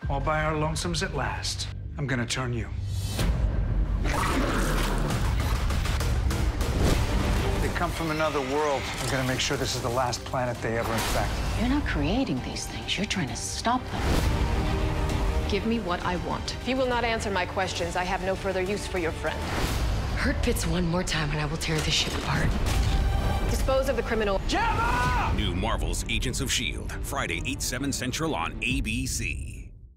All by our lonesomes at last. I'm gonna turn you. They come from another world. I'm gonna make sure this is the last planet they ever infect. You're not creating these things. You're trying to stop them. Give me what I want. If you will not answer my questions, I have no further use for your friend. Hurt Fitz one more time and I will tear this ship apart. Dispose of the criminal. New Marvel's Agents of S.H.I.E.L.D. Friday, 8/7 Central on ABC.